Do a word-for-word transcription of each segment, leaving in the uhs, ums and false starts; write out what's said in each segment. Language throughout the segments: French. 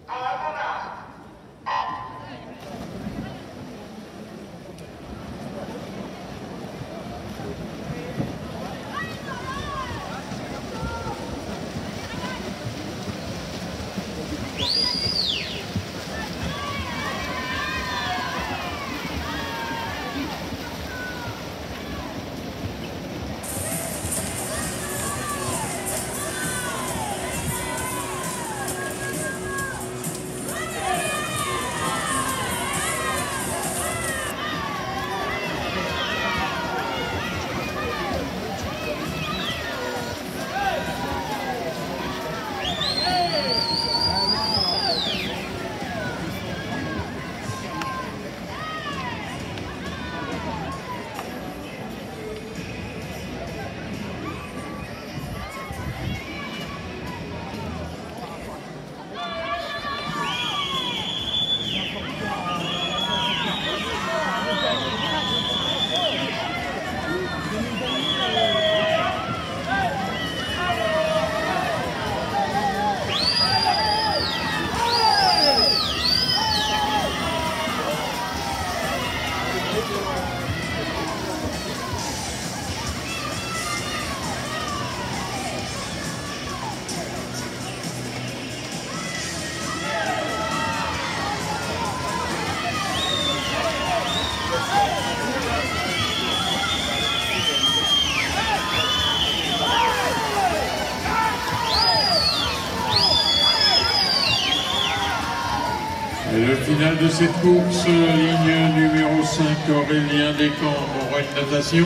Et le final de cette course, ligne numéro cinq, Aurélien Descamps, Moreuil Natation.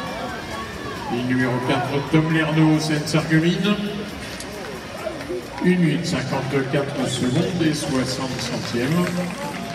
Ligne numéro quatre, Tom Lernaud, Seine-Sarreguemines. une minute cinquante-quatre secondes et soixante centièmes.